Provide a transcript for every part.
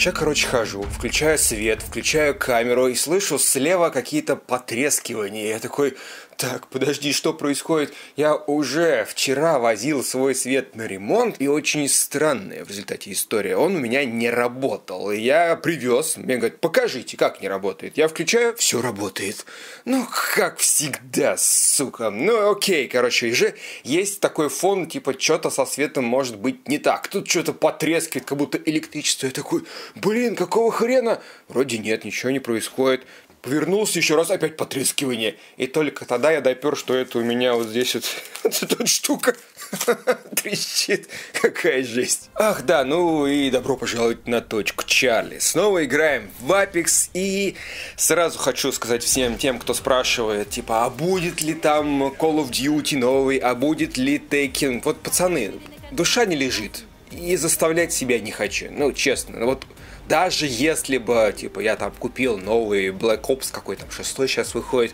Сейчас, короче, хожу, включаю свет, включаю камеру и слышу слева какие-то потрескивания. Я такой, так, подожди, что происходит? Я уже вчера возил свой свет на ремонт, и очень странная в результате история. Он у меня не работал. И я привез, мне говорят, покажите, как не работает. Я включаю, все работает. Ну, как всегда, сука. Ну, окей, короче, и же есть такой фон, типа, что-то со светом может быть не так. Тут что-то потрескивает, как будто электричество. Я такой, блин, какого хрена? Вроде нет, ничего не происходит. Повернулся еще раз, опять потрескивание. И только тогда я допер, что это у меня вот здесь вот эта штука трещит. Какая жесть. Ах да, ну и добро пожаловать на точку Чарли. Снова играем в Apex. И сразу хочу сказать всем тем, кто спрашивает, типа, а будет ли там Call of Duty новый, а будет ли Taken? Вот, пацаны, душа не лежит. И заставлять себя не хочу. Ну, честно, вот... Даже если бы, типа, я там купил новый Black Ops, какой там 6 сейчас выходит,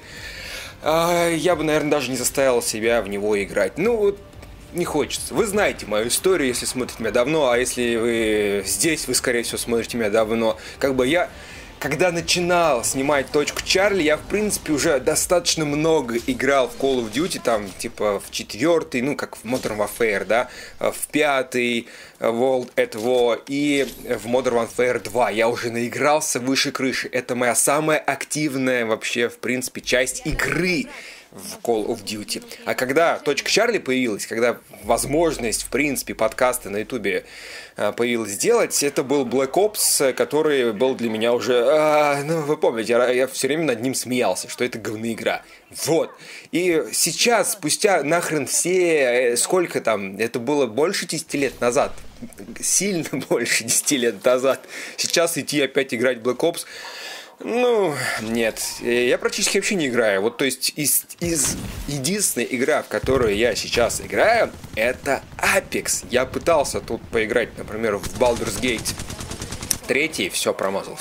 я бы, наверное, даже не заставил себя в него играть. Ну, вот, не хочется. Вы знаете мою историю, если смотрите меня давно, а если вы здесь, вы, скорее всего, смотрите меня давно. Как бы я... Когда начинал снимать точку Чарли, я, в принципе, уже достаточно много играл в Call of Duty, там, типа, в 4-й, ну, как в Modern Warfare, да, в 5-й World at War и в Modern Warfare 2. Я уже наигрался выше крыши. Это моя самая активная, вообще, в принципе, часть игры в Call of Duty. А когда точка Чарли появилась, когда возможность, в принципе, подкаста на ютубе появилась сделать, это был Black Ops, который был для меня уже... ну, вы помните, я все время над ним смеялся, что это говноигра. Вот. И сейчас, спустя нахрен все... Сколько там? Это было больше 10 лет назад. Сильно больше 10 лет назад. Сейчас идти опять играть в Black Ops... Ну, нет, я практически вообще не играю. Вот, то есть, единственная игра, в которую я сейчас играю, это Apex. Я пытался тут поиграть, например, в Baldur's Gate 3, все промазал.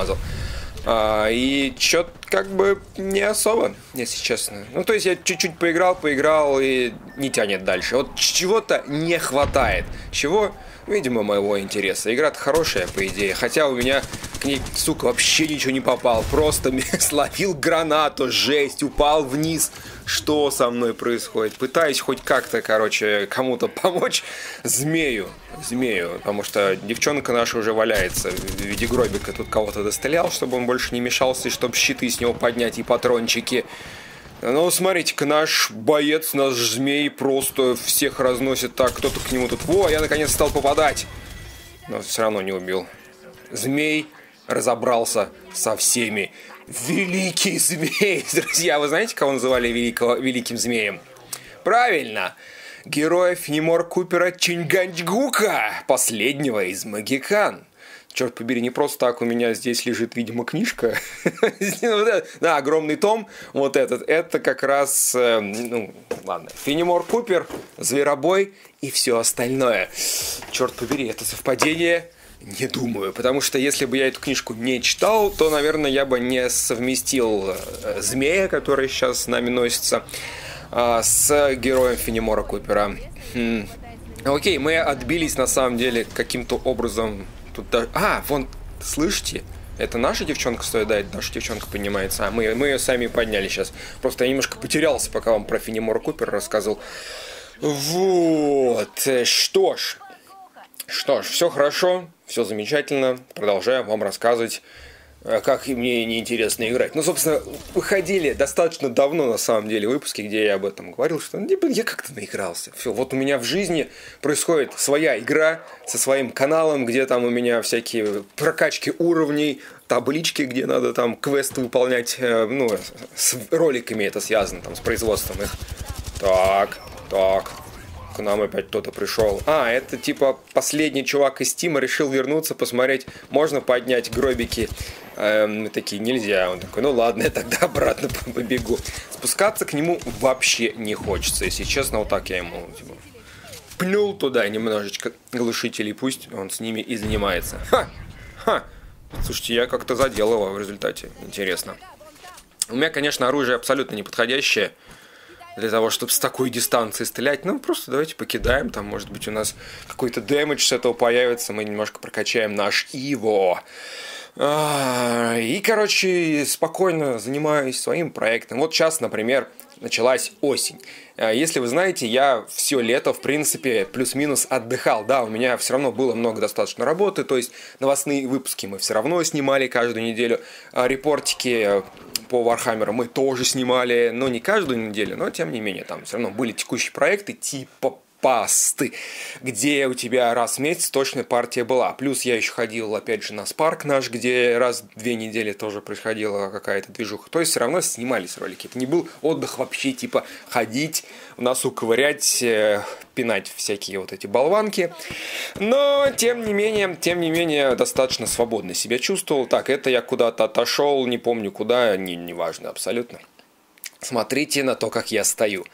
И чё-то как бы не особо, если честно. Ну, то есть, я чуть-чуть поиграл и не тянет дальше. Вот чего-то не хватает. Чего? Видимо, моего интереса. Игра-то хорошая, по идее. Хотя у меня к ней, сука, вообще ничего не попал. Просто словил гранату, жесть, упал вниз. Что со мной происходит? Пытаюсь хоть как-то, короче, кому-то помочь. Змею. Потому что девчонка наша уже валяется в виде гробика. Тут кого-то дострелял, чтобы он больше не мешался, и чтобы щиты с него поднять и патрончики. Ну, смотрите-ка, наш боец, наш змей просто всех разносит так, кто-то к нему тут... Во, я наконец стал попадать. Но все равно не убил. Змей разобрался со всеми. Великий змей! Друзья, вы знаете, кого называли великим змеем? Правильно! Героя Фенемора Купера Чинганчгука, последнего из Магикан. Черт побери, не просто так у меня здесь лежит, видимо, книжка. Да, огромный том. Вот этот. Это как раз, ну, ладно. Фенемор Купер, Зверобой и все остальное. Черт побери, это совпадение? Не думаю. Потому что если бы я эту книжку не читал, то, наверное, я бы не совместил змея, который сейчас с нами носится, с героем Фенемора Купера. Окей, мы отбились на самом деле каким-то образом. Тут даже... вон, слышите? Это наша девчонка стоит, да, это наша девчонка поднимается. Мы ее сами подняли сейчас. Просто я немножко потерялся, пока вам про Фенемора Купера рассказывал. Вот. Что ж, все хорошо, все замечательно. Продолжаем вам рассказывать, как мне неинтересно играть. Ну, собственно, выходили достаточно давно, на самом деле, выпуски, где я об этом говорил, что я как-то наигрался. Все, вот у меня в жизни происходит своя игра со своим каналом, где там у меня всякие прокачки уровней, таблички, где надо там квесты выполнять, ну, с роликами это связано, там, с производством их. Так, к нам опять кто-то пришел. Это типа последний чувак из Стима решил вернуться, посмотреть, можно поднять гробики. Мы такие, нельзя. Он такой, ну ладно, я тогда обратно побегу. Спускаться к нему вообще не хочется, если честно. Вот так я ему типа пнул туда немножечко глушителей, пусть он с ними и занимается. Слушайте, я как-то задел его в результате. Интересно. У меня, конечно, оружие абсолютно неподходящее. для того, чтобы с такой дистанции стрелять. Ну, просто давайте покидаем, там, может быть, у нас какой-то дэмэдж с этого появится, мы немножко прокачаем наш Иво. И, короче, спокойно занимаюсь своим проектом. Вот сейчас, например, началась осень. Если вы знаете, я все лето, в принципе, плюс-минус отдыхал. Да, у меня все равно было много достаточно работы, то есть новостные выпуски мы все равно снимали каждую неделю, репортики по Warhammer мы тоже снимали, но не каждую неделю, но тем не менее, там все равно были текущие проекты типа пасты, где у тебя раз в месяц точная партия была. Плюс я еще ходил, опять же, на Спарк наш, где раз в 2 недели тоже происходила какая-то движуха. То есть все равно снимались ролики. Это не был отдых вообще, типа ходить, в носу ковырять, пинать всякие вот эти болванки. Но, тем не менее, достаточно свободно себя чувствовал. Так, это я куда-то отошел, не помню куда, неважно абсолютно. Смотрите на то, как я стою.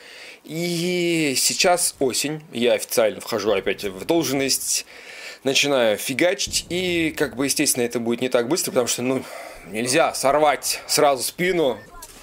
И сейчас осень, я официально вхожу опять в должность, начинаю фигачить, и, как бы, естественно, это будет не так быстро, потому что, нельзя сорвать сразу спину,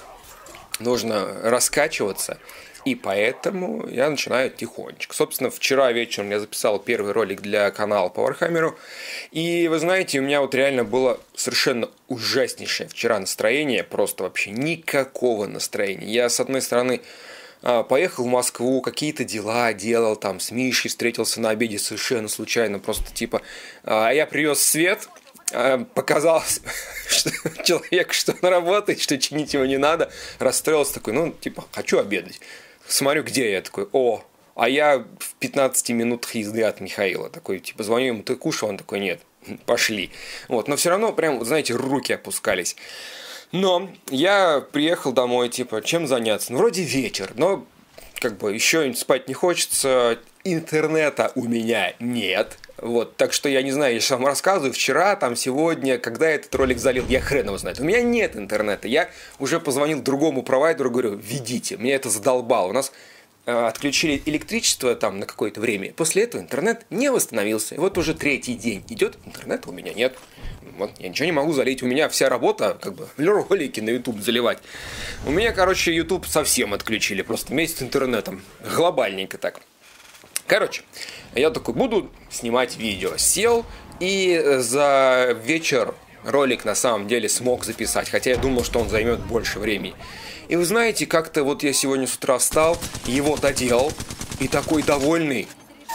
нужно раскачиваться, и поэтому я начинаю тихонечко. Собственно, вчера вечером я записал первый ролик для канала по Warhammer, и, вы знаете, у меня вот реально было совершенно ужаснейшее вчера настроение, просто вообще никакого настроения. Я, с одной стороны, поехал в Москву, какие-то дела делал, там с Мишей встретился на обеде совершенно случайно, просто типа, я привез свет, показалось человеку, что он работает, что чинить его не надо, расстроился такой, хочу обедать. Смотрю, где я, такой, а я в 15 минутах езды от Михаила, такой, типа, звоню ему, ты кушал? Он такой, нет, пошли. Вот, но все равно, прям, знаете, руки опускались. Но я приехал домой, типа, чем заняться? Вроде вечер, но как бы еще спать не хочется, интернета у меня нет. Вот, так что я не знаю, я же вам рассказываю, вчера, там, сегодня, когда я этот ролик залил, я хрен его знает. У меня нет интернета, я уже позвонил другому провайдеру, говорю, введите, меня это задолбало. У нас отключили электричество там на какое-то время, после этого интернет не восстановился. И вот уже 3-й день идет, интернета у меня нет. Вот, я ничего не могу залить, у меня вся работа, как бы, ролики на YouTube заливать. У меня, короче, YouTube совсем отключили, просто вместе с интернетом, глобальненько так. Короче, я такой, буду снимать видео. Сел и за вечер ролик на самом деле смог записать, хотя я думал, что он займет больше времени. И вы знаете, как-то вот я сегодня с утра встал, его доделал, и такой довольный.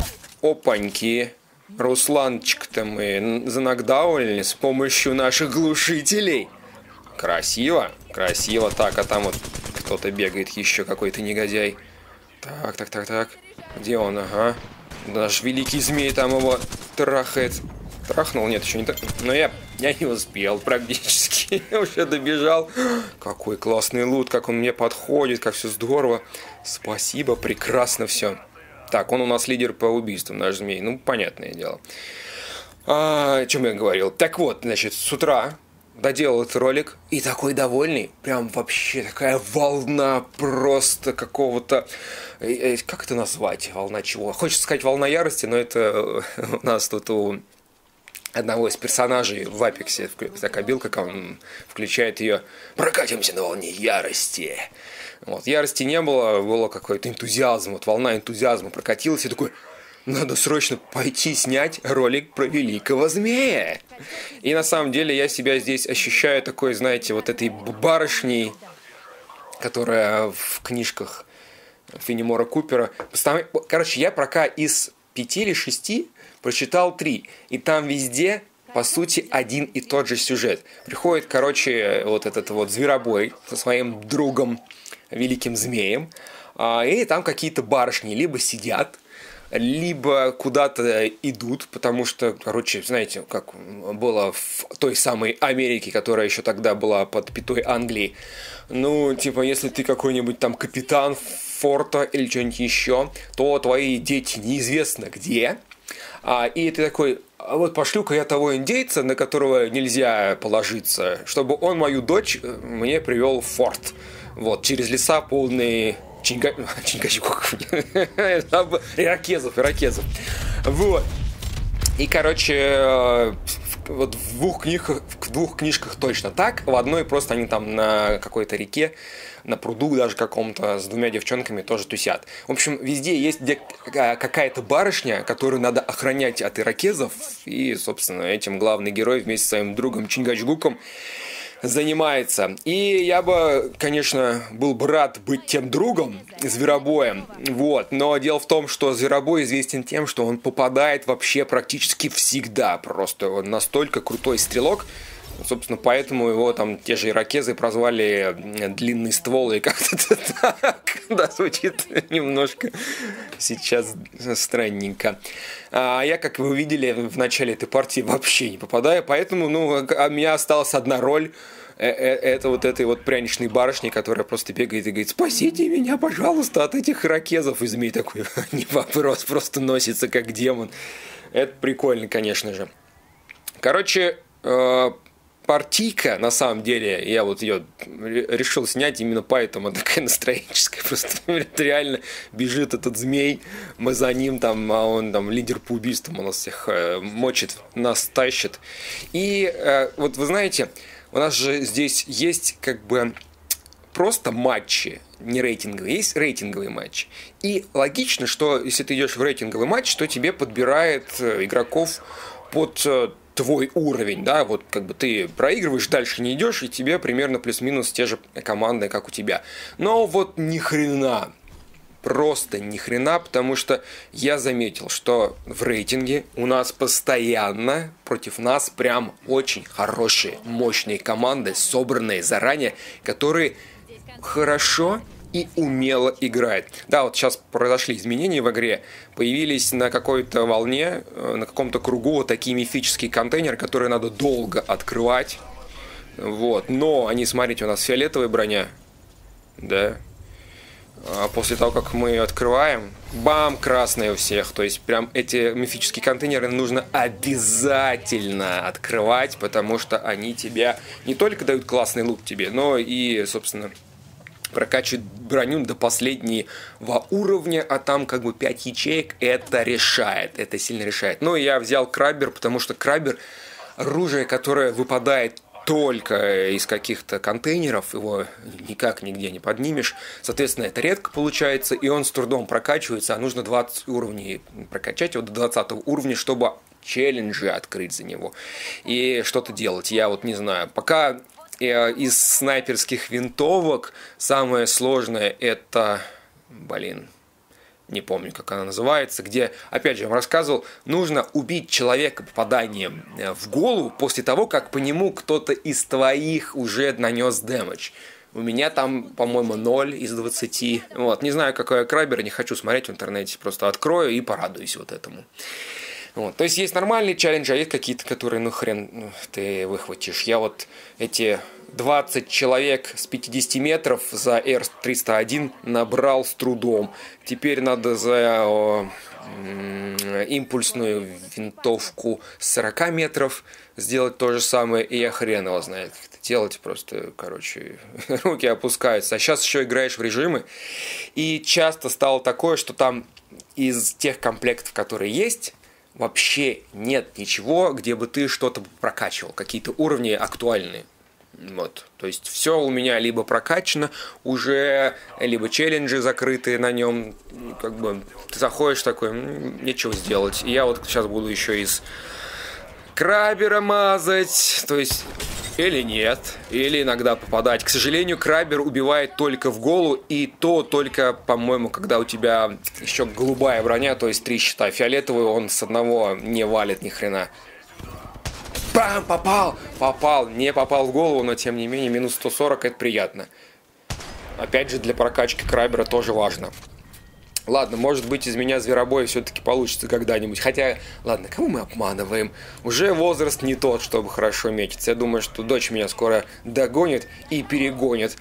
Опаньки, Русланчик-то мы занокдаунили с помощью наших глушителей. Красиво, красиво. Так, а там вот кто-то бегает, еще какой-то негодяй. Так. Где он? Ага. Наш великий змей там его трахает. Трахнул? Нет, еще не так. Но я не успел практически. Я уже добежал. Какой классный лут, как он мне подходит, как все здорово. Спасибо, прекрасно все. Так, он у нас лидер по убийствам, наш змей. Понятное дело. О чем я говорил? Так вот, значит, с утра доделал этот ролик и такой довольный. Прям вообще такая волна просто какого-то... Как это назвать? Волна чего? Хочется сказать волна ярости, но это у нас тут у одного из персонажей в Апексе такая билка, как он включает ее. Прокатимся на волне ярости. Вот, ярости не было, было какой-то энтузиазм. Вот волна энтузиазма прокатилась и такой... Надо срочно пойти снять ролик про великого змея. И на самом деле я себя здесь ощущаю такой, знаете, вот этой барышней, которая в книжках Фенемора Купера. Короче, я пока из 5 или 6 прочитал 3. И там везде, по сути, один и тот же сюжет. Приходит, короче, вот этот вот зверобой со своим другом, великим змеем. И там какие-то барышни либо сидят, либо куда-то идут, потому что, короче, знаете, как было в той самой Америке, которая еще тогда была под пятой Англии. Если ты какой-нибудь там капитан форта или что-нибудь еще, то твои дети неизвестно где. И ты такой, вот пошлю-ка я того индейца, на которого нельзя положиться, чтобы он мою дочь мне привел в форт. Вот, через леса полные... ирокезов. Вот. И, короче, вот в двух книжках точно так, в одной просто они там на какой-то реке, на пруду даже каком-то с двумя девчонками тоже тусят. В общем, везде есть какая-то барышня, которую надо охранять от ирокезов, и, собственно, этим главный герой вместе с своим другом Чингачгуком занимается. И я бы, конечно, был бы рад быть тем другом, зверобоем, вот. Но дело в том, что зверобой известен тем, что он попадает вообще практически всегда. Просто он настолько крутой стрелок. Собственно, поэтому его там те же ирокезы прозвали длинный ствол, и как-то так, да, звучит немножко сейчас странненько. А я, как вы увидели, в начале этой партии вообще не попадаю, поэтому, ну, у меня осталась одна роль. Это вот этой вот пряничной барышни, которая просто бегает и говорит: спасите меня, пожалуйста, от этих ирокезов. И змей такой: не вопрос, просто носится как демон. Это прикольно, конечно же. Короче, партийка, на самом деле, я вот ее решил снять именно поэтому, она такая настроенческая, просто реально бежит этот змей, мы за ним там, а он там лидер по убийствам, он нас всех мочит, нас тащит. И вот вы знаете, у нас же здесь есть как бы просто матчи, не рейтинговые, есть рейтинговые матчи. И логично, что если ты идешь в рейтинговый матч, то тебе подбирает игроков под твой уровень, да, вот как бы ты проигрываешь, дальше не идешь, и тебе примерно плюс-минус те же команды, как у тебя. Но вот ни хрена, просто ни хрена, потому что я заметил, что в рейтинге у нас постоянно против нас прям очень хорошие, мощные команды, собранные заранее, которые хорошо и умело играет. Да, вот сейчас произошли изменения в игре, появились на какой-то волне, на каком-то кругу вот такие мифические контейнеры, которые надо долго открывать. Вот, но они, смотрите, у нас фиолетовая броня, да, а после того, как мы ее открываем, бам, красная у всех. То есть прям эти мифические контейнеры нужно обязательно открывать, потому что они тебя не только дают классный лут тебе, но и, собственно, прокачивать броню до последнего уровня, а там как бы 5 ячеек, это решает, это сильно решает. Но я взял краббер, потому что краббер — оружие, которое выпадает только из каких-то контейнеров, его никак нигде не поднимешь. Соответственно, это редко получается, и он с трудом прокачивается, а нужно 20 уровней прокачать его до 20 уровня, чтобы челленджи открыть за него и что-то делать. Я вот не знаю, пока из снайперских винтовок самое сложное это, не помню, как она называется, где, опять же, я вам рассказывал, нужно убить человека попаданием в голову после того, как по нему кто-то из твоих уже нанес дэмэдж. У меня там, по-моему, 0 из 20. Вот. Не знаю, какой краббер, не хочу смотреть в интернете, просто открою и порадуюсь вот этому. Вот. То есть есть нормальные челленджи, а есть какие-то, которые, ну хрен ты выхватишь. Я вот эти 20 человек с 50 метров за R301 набрал с трудом. Теперь надо за импульсную винтовку с 40 метров сделать то же самое, и я хрен его знает, как это делать, просто, короче, руки опускаются. А сейчас еще играешь в режимы, и часто стало такое, что там из тех комплектов, которые есть, вообще нет ничего, где бы ты что-то прокачивал, какие-то уровни актуальные. Вот. То есть все у меня либо прокачано уже, либо челленджи закрытые на нем. Как бы ты заходишь такой, нечего сделать. И я вот сейчас буду еще из краббера мазать. То есть или нет, или иногда попадать. К сожалению, краббер убивает только в голову, и то только, по-моему, когда у тебя еще голубая броня, то есть 3 щита. Фиолетовый он с одного не валит ни хрена. Бам! Попал! Не попал в голову, но тем не менее минус 140 это приятно. Опять же, для прокачки краббера тоже важно. Ладно, может быть, из меня зверобой все-таки получится когда-нибудь. Хотя, ладно, кого мы обманываем? Уже возраст не тот, чтобы хорошо метиться. Я думаю, что дочь меня скоро догонит и перегонит.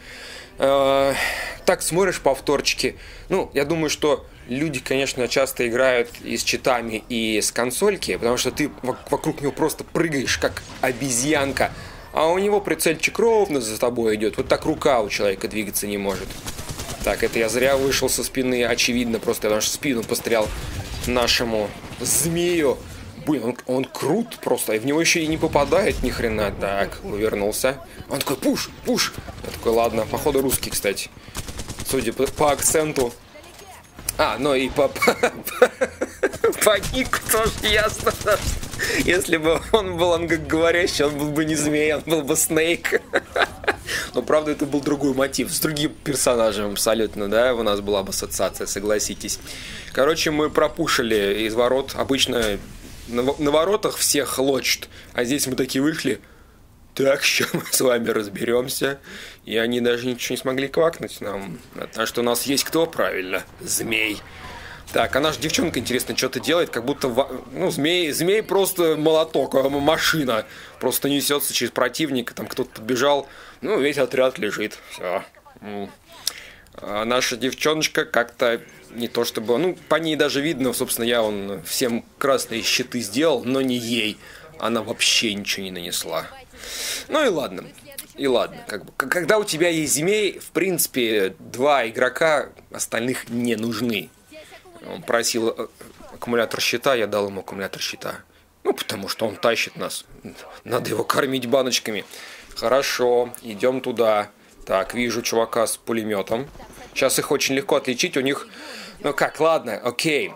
Так, смотришь повторчики. Ну, я думаю, что люди, конечно, часто играют и с читами, и с консольки, потому что ты вокруг него просто прыгаешь, как обезьянка. А у него прицельчик ровно за тобой идет. Вот так рука у человека двигаться не может. Так, это я зря вышел со спины, очевидно, просто потому что в спину пострял нашему змею. блин, он крут просто, и в него еще и не попадает ни хрена. Так, увернулся. Он такой, пуш. Я такой, ладно, походу русский, кстати. Судя по акценту. Ну и по нику тоже ясно. Если бы он был англоговорящий, он был бы не змей, он был бы Снейк. Но, правда, это был другой мотив, с другим персонажем абсолютно, да, у нас была бы ассоциация, согласитесь. Короче, мы пропушили из ворот, обычно на воротах всех лочат, а здесь мы такие вышли, так, сейчас мы с вами разберемся, и они даже ничего не смогли квакнуть нам, потому что у нас есть кто, правильно, змей. Так, а наша девчонка, интересно, что-то делает, как будто, змей просто молоток, машина, просто несется через противника, там кто-то подбежал, весь отряд лежит, все. А наша девчоночка как-то не то чтобы, по ней даже видно, собственно, я всем красные щиты сделал, но не ей, она вообще ничего не нанесла. Ну и ладно, когда у тебя есть змей, в принципе, 2 игрока, остальных не нужны. Он просил аккумулятор щита, я дал ему аккумулятор щита. Потому что он тащит нас. Надо его кормить баночками. Хорошо, идем туда. Так, вижу чувака с пулеметом. Сейчас их очень легко отличить. У них... ладно, окей.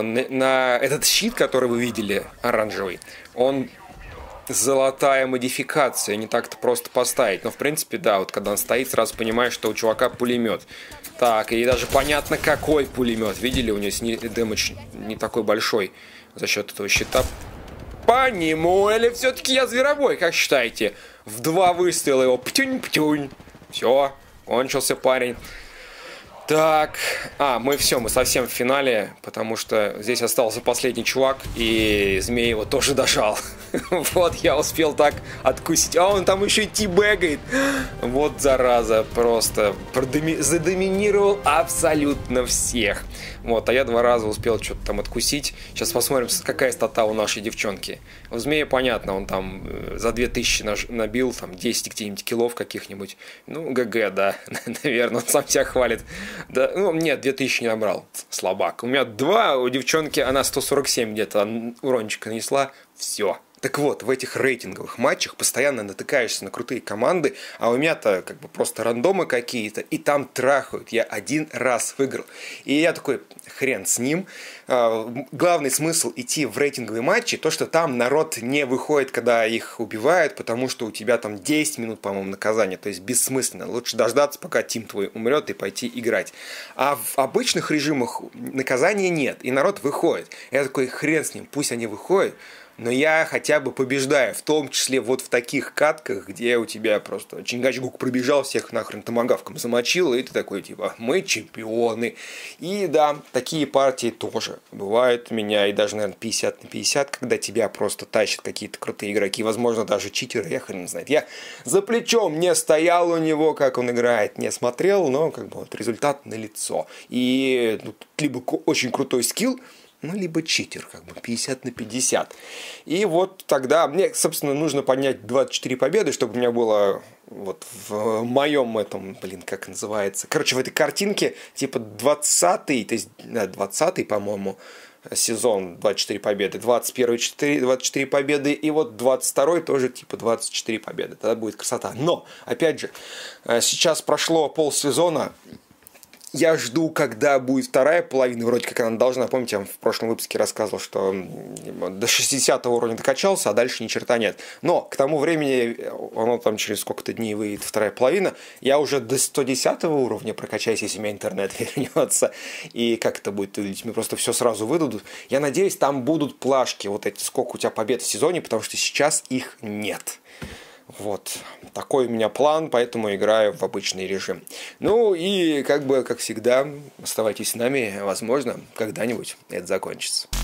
На этот щит, который вы видели, оранжевый, он золотая модификация. Не так-то просто поставить. Но, в принципе, да, вот когда он стоит, сразу понимаешь, что у чувака пулемет. Так, и даже понятно, какой пулемет. Видели, у него дэмэдж не такой большой за счет этого щита. По нему, или все-таки я зверобой, как считаете? В 2 выстрела его птюнь-птюнь. Все, кончился парень. Так, мы совсем в финале, потому что здесь остался последний чувак, и змей его тоже дожал. Вот, я успел так откусить. Он там еще и тибэгает. Вот зараза, просто задоминировал абсолютно всех. Вот, а я 2 раза успел что-то там откусить. Сейчас посмотрим, какая стата у нашей девчонки. У змея понятно, он там за 2000 набил, там 10 где-нибудь килов каких-нибудь. ГГ, да, наверное, он сам себя хвалит. Да, нет, 2000 не набрал, слабак. У меня 2, у девчонки она 147 где-то урончика нанесла, все. Так вот, в этих рейтинговых матчах постоянно натыкаешься на крутые команды, а у меня-то просто рандомы какие-то, и там трахают. Я 1 раз выиграл. И я такой, хрен с ним. Главный смысл идти в рейтинговые матчи, то, что там народ не выходит, когда их убивают, потому что у тебя там 10 минут, по-моему, наказания. То есть бессмысленно. Лучше дождаться, пока тим твой умрет, и пойти играть. А в обычных режимах наказания нет, и народ выходит. Я такой, хрен с ним, пусть они выходят. Но я хотя бы побеждаю, в том числе вот в таких катках, где у тебя просто Чингачгук пробежал, всех нахрен томагавком замочил, и ты такой, мы чемпионы. И да, такие партии тоже бывают у меня, и даже, наверное, 50 на 50, когда тебя просто тащат какие-то крутые игроки, возможно, даже читеры, я хрен знает. Я за плечом не стоял у него, как он играет, не смотрел, но вот результат налицо. И тут либо очень крутой скилл, либо читер, 50 на 50. И вот тогда мне, собственно, нужно поднять 24 победы, чтобы у меня было вот в моем этом, как называется, в этой картинке, 20-й, то есть, 20-й, по-моему, сезон 24 победы, 21-й 24 победы, и вот 22-й тоже 24 победы. Тогда будет красота. Но, опять же, сейчас прошло полсезона. Я жду, когда будет 2-я половина, вроде как она должна. Помните, я в прошлом выпуске рассказывал, что до 60-го уровня докачался, а дальше ни черта нет. Но к тому времени, оно там через сколько-то дней выйдет 2-я половина, я уже до 110-го уровня прокачаюсь, если у меня интернет вернется. И как это будет выглядеть? Мне просто все сразу выдадут. Я надеюсь, там будут плашки, вот эти, сколько у тебя побед в сезоне, потому что сейчас их нет. Вот, такой у меня план, поэтому играю в обычный режим. И как всегда, оставайтесь с нами, возможно, когда-нибудь это закончится.